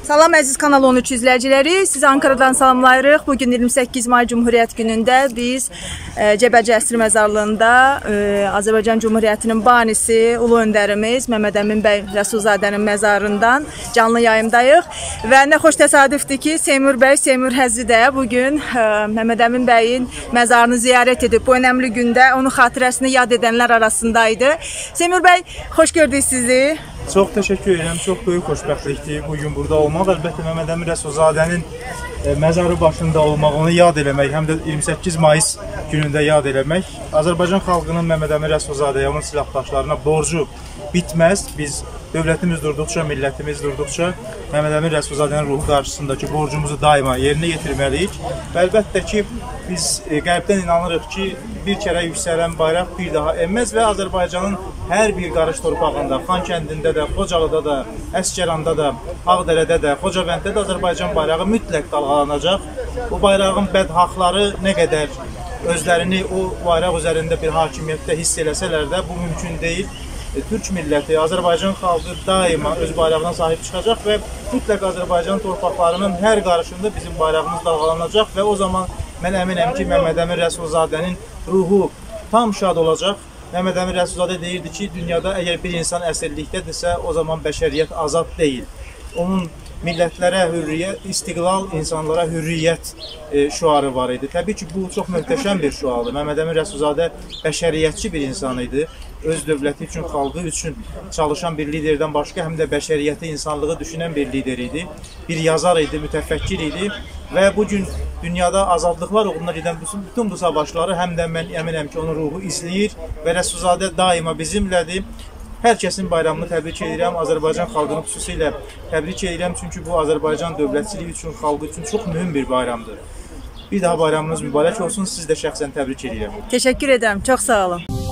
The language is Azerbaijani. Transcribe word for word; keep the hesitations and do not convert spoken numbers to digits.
Salam əziz Kanal on üç izləyiciləri, sizi Ankaradan salamlayırıq. Bugün iyirmi səkkiz may Cumhuriyyət günündə biz e, Cəbəcə Əsri Məzarlığında e, Azərbaycan Cumhuriyyətinin banisi, ulu öndərimiz Məmməd Əmin bəy Rəsulzadənin məzarından canlı yayımdayıq. Və nə xoş təsadüfdür ki, Seymur bəy, Seymur Həzri də bugün e, Məmməd Əmin bəyin məzarını ziyarət edib. Bu önəmli gündə onun xatirəsini yad edənlər arasındaydı. Seymur bəy, xoş gördük sizi. Çox təşəkkür edirəm. Çox böyük xoşbəxtlikdir bugün burada olmaq. Əlbəttə Məmməd Əmin Rəsulzadənin e, məzarı başında olmaq, onu yad eləmək, həm də iyirmi səkkiz mayıs günündə yad eləmək Azərbaycan xalqının Məmməd Əmin Rəsulzadəyə, onun silahdaşlarına borcu bitməz. Biz dövlətimiz durduqca, millətimiz durduqca Məmməd Əmin Rəsulzadənin ruhu qarşısındakı borcumuzu daima yerinə yetirməliyik. Və əlbəttə ki, biz e, qəlbdən inanırıq ki, bir kərə yüksələn bayraq bir daha enməz və Azərbaycanın hər bir qarış torpağında, Xankəndində də, Xocalıda da, Əsgəranda da, Ağdərədə də, Xocavənddə də Azərbaycan bayrağı mütləq dalğalanacaq. Bu bayrağın bədhaxları nə qədər özlərini o bayraq üzərində bir hakimiyyətdə hiss eləsələr də bu mümkün deyil. Türk milləti, Azərbaycan xalqı daima öz bayrağına sahib çıxacaq və mütləq Azərbaycan torpaqlarının hər qarışında bizim bayrağımız dalğalanacaq və o zaman mən əminəm ki, Məmməd Əmin Rəsulzadənin ruhu tam şad olacaq. Məmməd Əmin Rəsulzadə deyirdi ki, dünyada əgər bir insan əsirlikdədirsə, o zaman bəşəriyyət azad deyil. Onun millətlərə hürriyyət, istiqlal, insanlara hürriyyət e, şüarı var idi. Təbii ki, bu çox möhtəşəm bir şüardır. Məmməd Əmin Rəsulzadə bəşəriyyətçi bir insan idi. Öz dövləti üçün, xalqı üçün çalışan bir liderdən başqa həm də bəşəriyyəti, insanlığı düşünən bir lider idi. Bir yazar idi, mütəfəkkir idi və bugün dünyada azadlıqlar uğruna gedən bütün bu savaşları həm də mən əminəm ki, onun ruhu izləyir və Rəsulzadə daima bizimlədir. Hər kəsin bayramını təbrik edirəm, Azərbaycan xalqını xüsusilə təbrik edirəm, çünki bu Azərbaycan dövlətçiliyi üçün, xalqı üçün çox mühüm bir bayramdır. Bir daha bayramınız mübarək olsun, siz də şəxsən təbrik edirəm. Təşəkkür edirəm, çox sağ olun.